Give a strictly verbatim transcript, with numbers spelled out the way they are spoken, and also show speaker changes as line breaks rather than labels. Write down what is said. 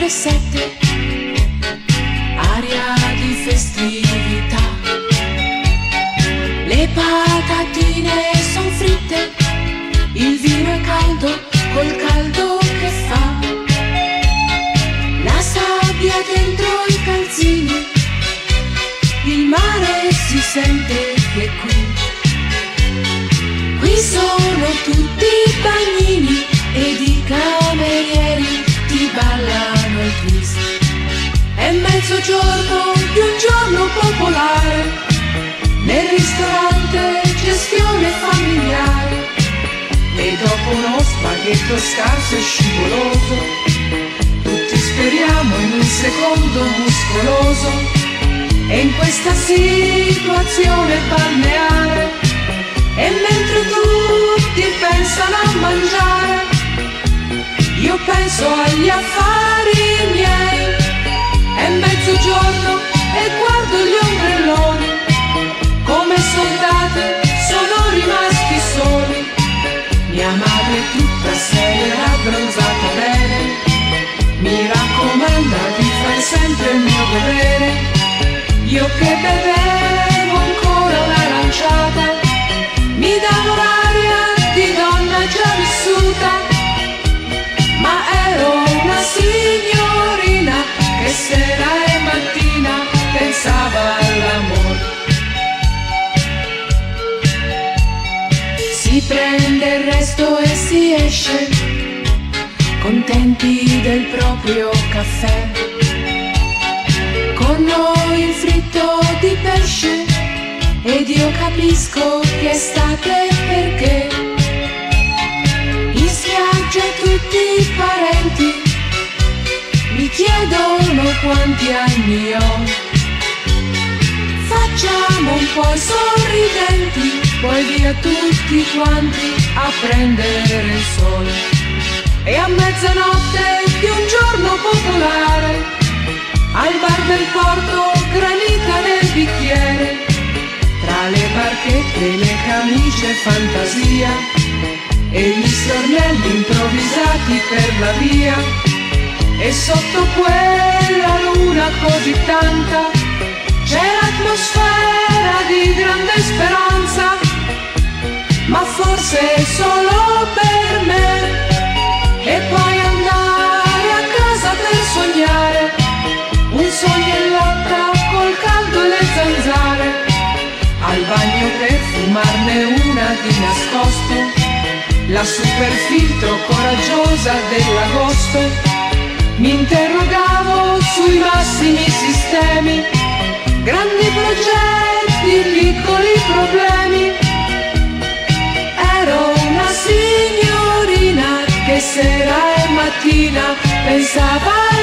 tre sette, aria di festività. Le patatine son fritte, il vino è caldo col caldo che fa. La sabbia dentro i calzini, il mare si sente che qui. Qui sono tutti bagnini ed i camerieri ti ballano il twist. È mezzogiorno di un giorno popolare, nel ristorante gestione familiare. E dopo uno spaghetto scarso e scivoloso, tutti speriamo in un secondo muscoloso. E in questa situazione balneare, e mentre tutti pensano a mangiare, io penso agli affari miei. È mezzogiorno e guardo gli ombrelloni, come soldati sono rimasti soli. Mia madre tutta seria, abbronzata bene, mi raccomanda di fare sempre il mio dovere. Io che bevevo ancora un'aranciata, mi dava l'aria di donna già vissuta, ma ero una signorina che sera e mattina pensava all'amore. Si prende il resto e si esce, contenti del proprio caffè. Con noi il fritto di pesce, ed io capisco che è estate perché in spiaggia tutti i parenti mi chiedono quanti anni ho. Facciamo un po' i sorridenti, poi via tutti quanti a prendere il sole. E a mezzanotte di un giorno popolare, al bar del porto granita nel bicchiere, tra le barchette, le camicie fantasia e gli stornelli improvvisati per la via. E sotto quella luna così tanta c'è l'atmosfera di grande speranza, ma forse solo per me. E poi andare a casa per sognare un sogno in lotta col caldo e le zanzare, al bagno per fumarne una di nascosto, la super filtro coraggiosa dell'agosto. Mi interrogavo sui massimi sistemi, grandi progetti, piccoli problemi. Ero una signorina che sera e mattina pensava